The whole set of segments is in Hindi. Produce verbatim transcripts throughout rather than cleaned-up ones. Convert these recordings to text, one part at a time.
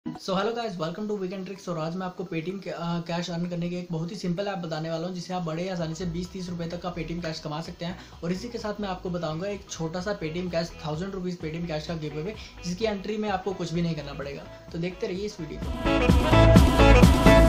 So hello guys, welcome to weekend tricks. और आज मैं आपको पेटीएम कैश अर्न करने के एक बहुत ही सिंपल ऐप बताने वाला हूं, जिससे आप बड़े आसानी से बीस तीस रुपए तक का पेटीएम कैश कमा सकते हैं। और इसी के साथ मैं आपको बताऊंगा एक छोटा सा Paytm cash thousand rupees Paytm cash का गिव अवे, जिसकी एंट्री में आपको कुछ भी नहीं करना पड़ेगा। तो देखते रहिए इस वीडियो को।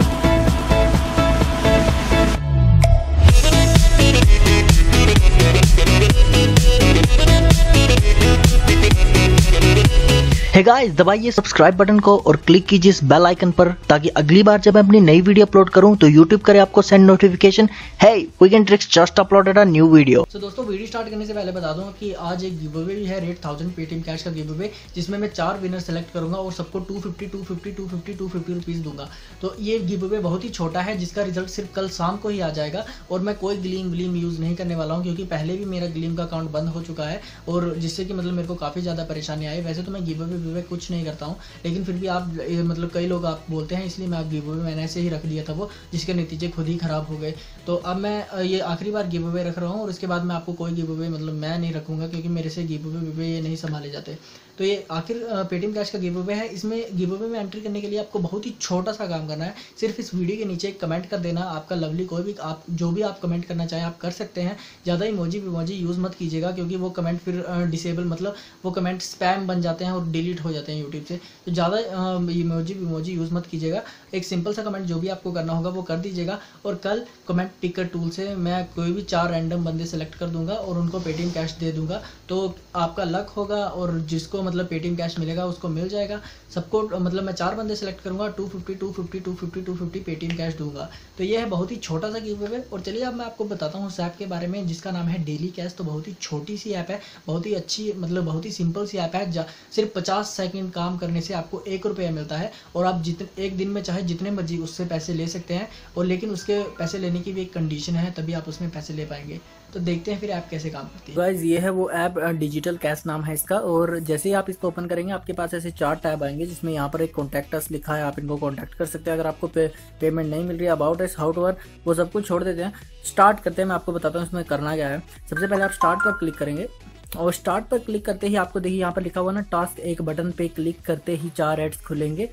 हे गाइस, दबाइए सब्सक्राइब बटन को और क्लिक कीजिए इस बेल आइकन पर, ताकि अगली बार जब मैं अपनी नई वीडियो अपलोड करूं तो यूट्यूब करे आपको send notification. Hey, weekend tricks just uploaded a new video. तो दोस्तों, वीडियो स्टार्ट करने से पहले बता दूं कि आज एक गिव अवे भी है, रेट थाउजेंड पेटीएम कैश का गिव अवे, जिसमें मैं चार विनर सेलेक्ट करूंगा और सबको two fifty two fifty two fifty two fifty rupees दूंगा। तो ये गिव अवे बहुत ही छोटा है, जिसका रिजल्ट सिर्फ कल शाम को ही आ जाएगा। और मैं कोई ग्लीम व्लीम यूज़ नहीं करने वाला हूँ, क्योंकि पहले भी मेरा ग्लीम का अकाउंट बंद हो चुका है, और जिससे कि मतलब मेरे को काफ़ी ज़्यादा परेशानी आई। वैसे तो मैं गिव अवे गिव अवे कुछ नहीं करता हूँ, लेकिन फिर भी आप मतलब कई लोग आप बोलते हैं, इसलिए मैं आप गिव अवे मैंने ऐसे ही रख दिया था वो, जिसके नतीजे खुद ही खराब हो गए। तो अब मैं ये आखिरी बार गिव अवे रख रहा हूँ, और इसके बाद मैं आपको कोई गिव अवे मतलब मैं नहीं रखूँगा, क्योंकि मेरे से गिव अवे विवे ये नहीं संभाले जाते। तो ये आखिर पेटीएम कैश का गिव अवे है। इसमें गिव अवे में एंट्री करने के लिए आपको बहुत ही छोटा सा काम करना है। सिर्फ इस वीडियो के नीचे एक कमेंट कर देना, आपका लवली कोई भी, आप जो भी आप कमेंट करना चाहें आप कर सकते हैं। ज़्यादा इमोजी विमोजी यूज़ मत कीजिएगा, क्योंकि वो कमेंट फिर डिसेबल मतलब वो कमेंट स्पैम बन जाते हैं और डिलीट हो जाते हैं यूट्यूब से। तो ज़्यादा इमोजी विमोजी यूज़ मत कीजिएगा। एक सिंपल सा कमेंट जो भी आपको करना होगा वो कर दीजिएगा। और कल कमेंट पिकर टूल से मैं कोई भी चार रैंडम बंदे सेलेक्ट कर दूंगा और उनको पेटीएम कैश दे दूंगा। तो आपका लक होगा, और जिसको मतलब पेटीएम कैश मिलेगा उसको मिल जाएगा। सबको मतलब मैं चार बंदे सेलेक्ट करूंगा, two fifty two fifty two fifty two fifty Paytm cash दूंगा। तो ये है बहुत ही छोटा सा गिव अवे। और चलिए अब मैं आपको बताता हूँ उस ऐप के बारे में, जिसका नाम है डेली कैश। तो बहुत ही छोटी सी ऐप है, बहुत ही अच्छी मतलब बहुत ही सिंपल सी ऐप है। सिर्फ पचास सेकंड काम करने से आपको एक रुपया मिलता है, और आप जितने एक दिन में चाहे जितने मर्जी उससे पैसे ले सकते हैं। और लेकिन उसके पैसे लेने की भी एक कंडीशन है, तभी आप उसमें पैसे ले पाएंगे। तो देखते हैं फिर ऐप कैसे काम करती है। गाइस, ये है वो ऐप, डिजिटल कैश नाम है इसका। और जैसे ही आप इसको ओपन करेंगे आपके पास ऐसे चार टैब आएंगे, जिसमें यहाँ पर एक कॉन्टैक्ट अस लिखा है, आप इनको कॉन्टैक्ट कर सकते हैं अगर आपको पे, पेमेंट नहीं मिल रही है। About us, how to earn, वो सब कुछ छोड़ देते हैं। स्टार्ट करते हैं, मैं आपको बताता हूँ इसमें करना क्या है। सबसे पहले आप स्टार्ट पर क्लिक करेंगे, और स्टार्ट पर क्लिक करते ही आपको देखिए यहाँ पर लिखा हुआ ना टास्क, एक बटन पे क्लिक करते ही चार एड्स खुलेंगे,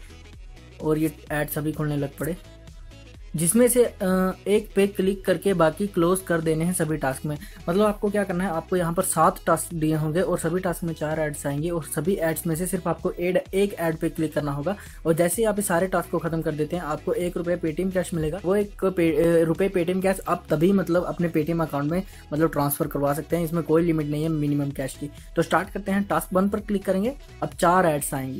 और ये एड्स सभी खुलने लग पड़े, जिसमें से एक पे क्लिक करके बाकी क्लोज कर देने हैं सभी टास्क में। मतलब आपको क्या करना है, आपको यहाँ पर सात टास्क दिए होंगे और सभी टास्क में चार एड्स आएंगे, और सभी एड्स में से सिर्फ आपको एड एक एड पे क्लिक करना होगा। और जैसे ही आप इस सारे टास्क को खत्म कर देते हैं, आपको एक रुपये पेटीएम कैश मिलेगा। वो एक पे, रुपये पेटीएम कैश आप तभी मतलब अपने पेटीएम अकाउंट में मतलब ट्रांसफर करवा सकते हैं। इसमें कोई लिमिट नहीं है मिनिमम कैश की। तो स्टार्ट करते हैं, टास्क वन पर क्लिक करेंगे, अब चार एड्स आएंगी,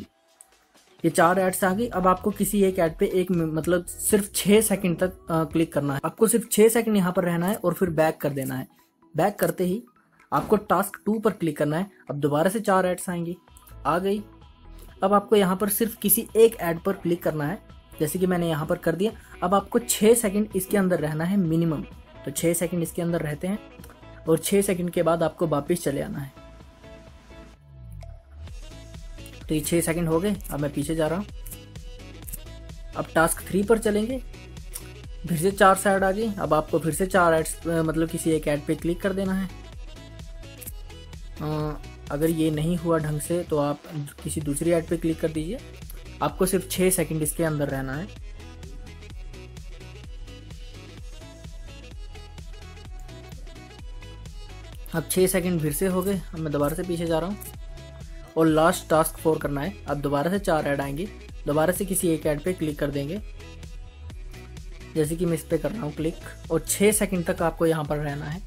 ये चार एड्स आ गई। अब आपको किसी एक ऐड पे एक मतलब सिर्फ छह सेकंड तक आ, क्लिक करना है। आपको सिर्फ छह सेकंड यहाँ पर रहना है और फिर बैक कर देना है। बैक करते ही आपको टास्क टू पर क्लिक करना है। अब दोबारा से चार एड्स आएंगी, आ गई। अब आपको यहाँ पर सिर्फ किसी एक ऐड पर क्लिक करना है, जैसे कि मैंने यहाँ पर कर दिया। अब आपको छः सेकेंड इसके अंदर रहना है मिनिमम, तो छः सेकेंड इसके अंदर रहते हैं, और छः सेकेंड के बाद आपको वापिस चले आना है। तो ये छः सेकंड हो गए। अब मैं पीछे जा रहा हूँ। अब टास्क थ्री पर चलेंगे, फिर से चार से ऐड आ गई। अब आपको फिर से चार एड्स मतलब किसी एक ऐड पे क्लिक कर देना है। आ, अगर ये नहीं हुआ ढंग से तो आप किसी दूसरी ऐड पे क्लिक कर दीजिए। आपको सिर्फ छः सेकंड इसके अंदर रहना है। अब छः सेकंड फिर से हो गए। अब मैं दोबारा से पीछे जा रहा हूँ, और लास्ट टास्क फोर करना है। अब दोबारा से चार ऐड आएंगे, दोबारा से किसी एक ऐड पे क्लिक कर देंगे, जैसे कि मैं इस पे कर रहा हूँ क्लिक, और छः सेकंड तक आपको यहाँ पर रहना है।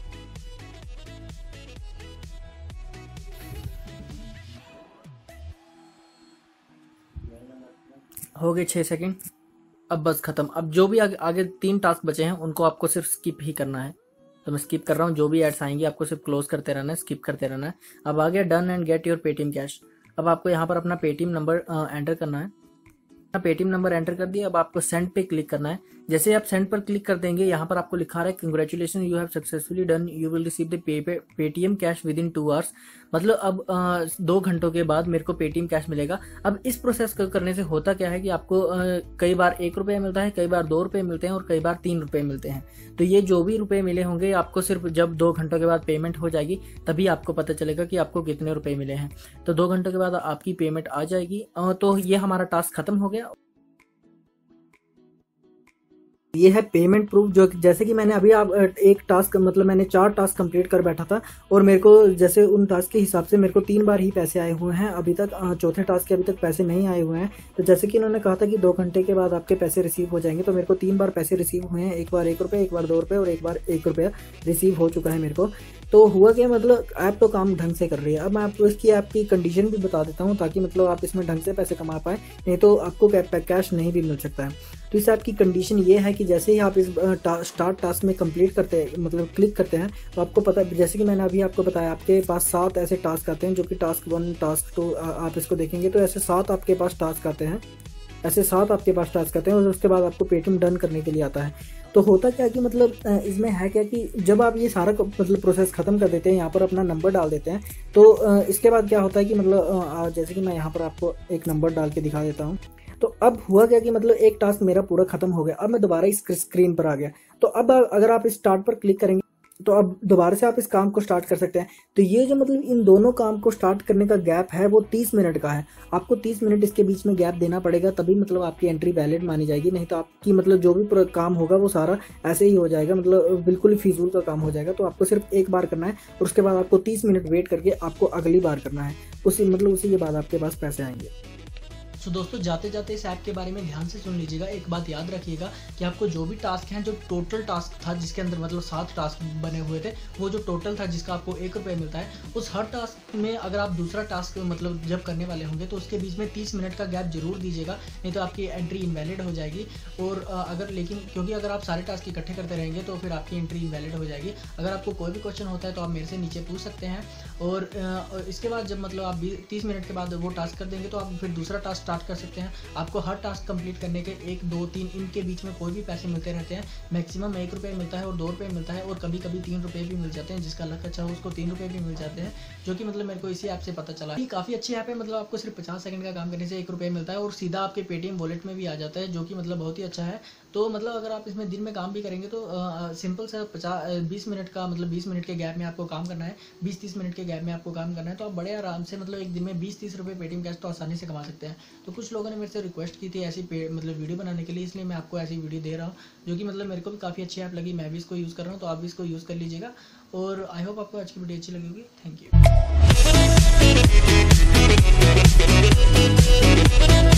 हो गए छः सेकंड। अब बस खत्म। अब जो भी आगे, आगे तीन टास्क बचे हैं उनको आपको सिर्फ स्किप ही करना है। तो मैं स्किप कर रहा हूँ, जो भी एड्स आएंगी आपको सिर्फ क्लोज करते रहना है, स्किप करते रहना है। अब आ गया done and get your Paytm cash. अब आपको यहाँ पर अपना पेटीएम नंबर एंटर करना है। पेटीएम नंबर एंटर कर दिया। अब आपको सेंड पे क्लिक करना है। जैसे आप सेंड पर क्लिक कर देंगे, यहाँ पर आपको लिखा रहा है congratulation, you have successfully done, you will receive the Paytm cash within two hours. मतलब अब आ, दो घंटों के बाद मेरे को पेटीएम कैश मिलेगा। अब इस प्रोसेस को करने से होता क्या है कि आपको आ, कई बार एक रुपये मिलता है, कई बार दो रुपये मिलते हैं और कई बार तीन रुपये मिलते हैं। तो ये जो भी रुपये मिले होंगे आपको सिर्फ जब दो घंटों के बाद पेमेंट हो जाएगी तभी आपको पता चलेगा कि आपको कितने रुपये मिले हैं। तो दो घंटों के बाद आपकी पेमेंट आ जाएगी। तो ये हमारा टास्क खत्म हो गया। ये है पेमेंट प्रूफ, जो जैसे कि मैंने अभी आप एक टास्क मतलब मैंने चार टास्क कंप्लीट कर बैठा था और मेरे को जैसे उन टास्क के हिसाब से मेरे को तीन बार ही पैसे आए हुए हैं। अभी तक चौथे टास्क के अभी तक पैसे नहीं आए हुए हैं। तो जैसे कि उन्होंने कहा था कि दो घंटे के बाद आपके पैसे रिसीव हो जाएंगे, तो मेरे को तीन बार पैसे रिसीव हुए हैं। एक बार एक रुपये, एक बार दो रुपये और एक बार एक रुपया रिसीव हो चुका है मेरे को। तो हुआ क्या, मतलब ऐप तो काम ढंग से कर रही है। अब मैं आपको इसकी ऐप की कंडीशन भी बता देता हूँ ताकि मतलब आप इसमें ढंग से पैसे कमा पाए, नहीं तो आपको कैश नहीं भी मिल सकता है। तो इस ऐप की कंडीशन ये है कि जैसे ही आप इस टा, स्टार्ट टास्क में कंप्लीट करते हैं, मतलब क्लिक करते हैं, तो आपको पता, जैसे कि मैंने अभी आपको बताया, आपके पास सात ऐसे टास्क आते हैं जो कि टास्क वन, टास्क टू, आप इसको देखेंगे तो ऐसे सात आपके पास टास्क आते हैं ऐसे सात आपके पास टास्क आते हैं और उसके बाद आपको पेटीएम डन करने के लिए आता है। तो होता क्या कि मतलब इसमें है क्या कि जब आप ये सारा मतलब प्रोसेस खत्म कर देते हैं, यहाँ पर अपना नंबर डाल देते हैं, तो इसके बाद क्या होता है कि मतलब जैसे कि मैं यहाँ पर आपको एक नंबर डाल के दिखा देता हूँ। तो अब हुआ क्या कि मतलब एक टास्क मेरा पूरा खत्म हो गया। अब मैं दोबारा इस स्क्रीन पर आ गया। तो अब अगर आप इस स्टार्ट पर क्लिक करेंगे तो अब दोबारा से आप इस काम को स्टार्ट कर सकते हैं। तो ये जो मतलब इन दोनों काम को स्टार्ट करने का गैप है वो तीस मिनट का है। आपको तीस मिनट इसके बीच में गैप देना पड़ेगा, तभी मतलब आपकी एंट्री वैलिड मानी जाएगी। नहीं तो आपकी मतलब जो भी काम होगा वो सारा ऐसे ही हो जाएगा, मतलब बिल्कुल ही फिजूल का काम हो जाएगा। तो आपको सिर्फ एक बार करना है और उसके बाद आपको तीस मिनट वेट करके आपको अगली बार करना है। उसी मतलब उसी के बाद आपके पास पैसे आएंगे। तो दोस्तों जाते जाते इस ऐप के बारे में ध्यान से सुन लीजिएगा। एक बात याद रखिएगा कि आपको जो भी टास्क हैं, जो टोटल टास्क था जिसके अंदर मतलब सात टास्क बने हुए थे, वो जो टोटल था जिसका आपको एक रुपये मिलता है, उस हर टास्क में अगर आप दूसरा टास्क मतलब जब करने वाले होंगे तो उसके बीच में तीस मिनट का गैप जरूर दीजिएगा, नहीं तो आपकी एंट्री इनवैलिड हो जाएगी। और अगर लेकिन क्योंकि अगर आप सारे टास्क इकट्ठे करते रहेंगे तो फिर आपकी एंट्री इनवैलिड हो जाएगी। अगर आपको कोई भी क्वेश्चन होता है तो आप मेरे से नीचे पूछ सकते हैं। और इसके बाद जब मतलब आप तीस मिनट के बाद वो टास्क कर देंगे तो आप फिर दूसरा टास्क स्टार्ट कर सकते हैं। आपको हर टास्क कंप्लीट करने के एक, दो, तीन, इनके बीच में कोई भी पैसे मिलते रहते हैं। मैक्सिमम एक रुपये मिलता है और दो रुपये मिलता है और कभी कभी तीन रुपये भी मिल जाते हैं। जिसका लक अच्छा हो उसको तीन रुपये भी मिल जाते हैं, जो कि मतलब मेरे को इसी ऐप से पता चला। ये काफ़ी अच्छी ऐप है, मतलब आपको सिर्फ पचास सेकंड का काम करने से एक रुपये मिलता है और सीधा आपके पेटीएम वॉलेट में भी आ जाता है, जो कि मतलब बहुत ही अच्छा है। तो मतलब अगर आप इसमें दिन में काम भी करेंगे तो आ, सिंपल सा पचास बीस मिनट का मतलब बीस मिनट के गैप में आपको काम करना है, बीस तीस मिनट के गैप में आपको काम करना है। तो आप बड़े आराम से मतलब एक दिन में बीस तीस रुपये पेटीएम कैश तो आसानी से कमा सकते हैं। तो कुछ लोगों ने मेरे से रिक्वेस्ट की थी ऐसी मतलब वीडियो बनाने के लिए, इसलिए मैं आपको ऐसी वीडियो दे रहा हूँ, जो कि मतलब मेरे को भी काफ़ी अच्छी ऐप लगी। मैं भी इसको यूज़ कर रहा हूँ, तो आप भी इसको यूज़ कर लीजिएगा। और आई होप आपको आज की वीडियो अच्छी लगी होगी। Thank you.